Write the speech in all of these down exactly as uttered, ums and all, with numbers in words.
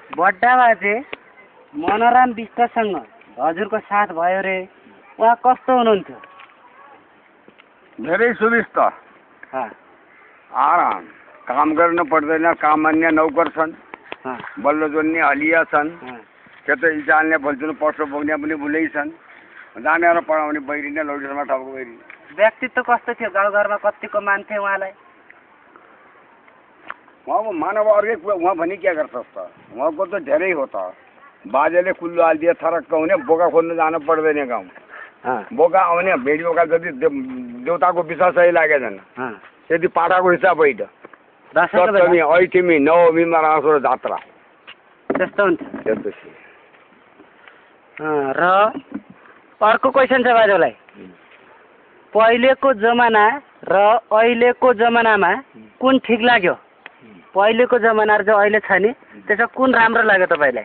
बड्डा बाजे मनोराम विष्टसँग हजुरको साथ भयो रे, उहाँ कस्तो हुनुहुन्थ्यो? धेरै सुविस्ता, आराम, काम गर्न पर्दैन, काम अन्य नौकर छन्, बल्ल जोड्ने हलिया छन्, त्यता इजाल्ने भल्चुन पर्सो बोक्ने पनि बुलै छन्, जानेर पढाउने बैरी नै लौडीसम्म टाउको बैरी। व्यक्तित्व कस्तो थियो? गाउँघरमा कतिको मान्थे उहाँलाई? उहाँको मानव अर्कै उहाँ भने क्या गर्छ त, उहाँको त धेरै हो त। बाजेले कुल्लो हालिदिए थरक्क हुने, बोका खोज्नु जानु पर्दैन गाउँ, बोका आउने भेडी बोका जति देउताको विश्वास सही लागेछन् त्यति पाठाको हिसाब होइन। सप्तमी ऐठमी नवमीमा राँसो जात्रा त्यस्तो हुन्छ। त्यस्तो र अर्को क्वेसन छ बाजेलाई, पहिलेको जमाना र अहिलेको जमानामा कुन ठिक लाग्यो? पहिलेको जमाना र जो अहिले छ नि त्यसमा कुन राम्रो लाग्यो तपाईँलाई?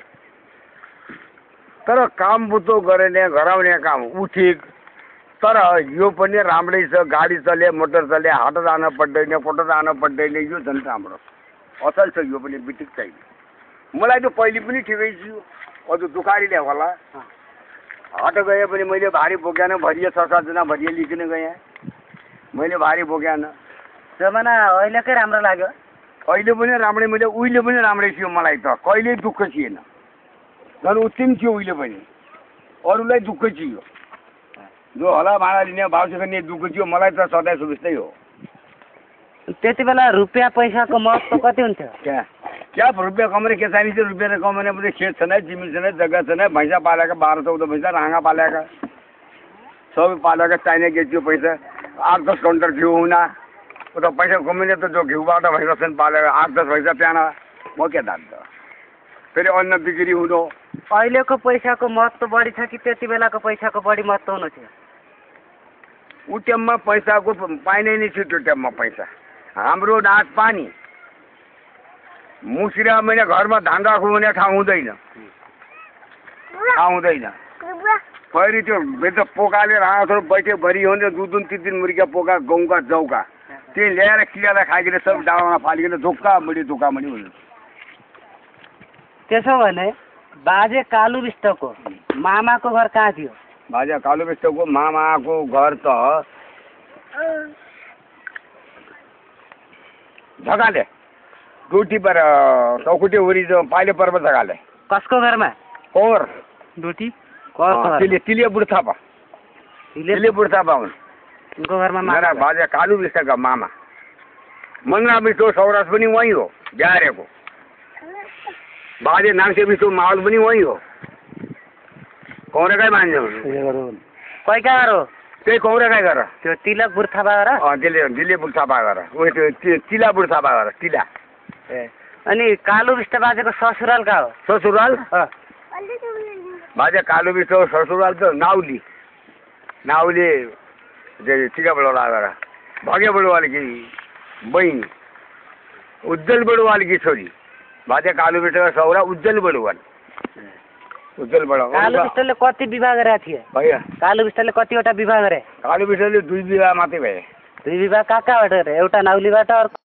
तर काम बुतो गर्ने गराउने काम ऊ ठिक, तर यो पनि राम्रै छ। गाडी चले, मोटर चले, हाट जान पर्दैन, फोटो जान पर्दैन, यो झन् राम्रो असल छ। यो पनि बिटिक छैन। मलाई त पहिले पनि ठिकै छु, अझ दुखारीले होला। हाट गएँ पनि मैले भारी बोकेन, भरिए छ सातजना भरिए लिकन गएँ, मैले भारी बोकेन। जमाना अहिलेकै राम्रो लाग्यो? अहिले पनि राम्रै, मैले उहिले पनि राम्रै थियो। मलाई त कहिल्यै दुःख थिएन, झन् उत्तिम थियो उहिले पनि। अरूलाई दुःख थियो, जो होला भाडा लिने भाउसे गर्ने दुःख थियो, मलाई त सधैँ सुविस्तै हो। त्यति बेला रुपियाँ पैसाको महत्त्व कति हुन्थ्यो? क्या क्या रुपियाँ कमाउने के चाहिन्छ? रुपियाँ कमाउने पनि खेत छैन, जिमी छैन, जग्गा छैन, भैँसा पालेका बाह्र चौध भैँसा, राँगा पालेका सबै पालेका, चाहिने के थियो पैसा। आठ दस काउन्टर घिउ हुना, उता पैसा कमाउने त जो घिउबाट भैँसा छन् पालेका आठ दस भैँसा त्यहाँ म के धान्छ। फेरि अन्न बिक्री हुनु। अहिलेको पैसाको महत्त्व बढी छ कि त्यति बेलाको पैसाको बढी महत्त्व हुनु थियो? ऊ टाइममा पैसाको पाइने नै थियो। त्यो टाइममा पैसा हाम्रो नाच पानी मुसिरा मैले घरमा धान राख्नु भने ठाउँ हुँदैन, ठाउँ हुँदैन। फेरि त्यो बेच पोकाले राँसहरू बैठे भरि हो नि, दुई दुई तिन तिन मुर्गा पोका गहुँका जौका त्यही ल्याएर किरालाई खाइकन सब डाँडामा फालिकन धोक्का मुडी धोक्का मुडी हुनु। त्यसो भने बाजे कालु विष्टको मामाको घर कहाँ थियो? बाजे कालु विष्टको मामाको घर त झगाले डुटी पर चौकुटी उरी जो पाइले पर्व झगाले। कसको घरमा? कोर डुटी तिले तिले बुढ थापा, तिले बुढ थापा हुन् उनको घरमा। मेरा बाजे कालु विष्टका मामा मन्ना विष्टको सौरास पनि वहीँ हो ब्यारेको। बाजे नाङ्से विष्टको माहौल पनि वहीँ हो, कौरेकै मान्छे हुन्। कोही कहाँ हो? त्यही कौरेकै गर, त्यो तिलक बुढ थापा गर। अँ त्यसले दिले बुढ थापा गर, ऊ त्यो तिला बुढ थापा गर, तिला। ए अनि कालु विष्ट बाजेको ससुराल कहाँ हो? ससुराल बाजे कालु विष्टको ससुराल त नाउली, नाउली टिका बडवाला गर, भगे बडवालकी बहिनी, उज्जवल बडवालकी छोरी। बाजे कालु विष्टको सौरा उज्जवल बडवाल, उज्जवल बडवाल। कालु विष्टले कति विवाह गरेका थिए? भैया कालु विष्टले कतिवटा विवाह गरे? कालु विष्टले दुई विवाह मात्रै भए। दुई विवाह कहाँ कहाँबाट गरे? एउटा नाउलीबाट, अर्को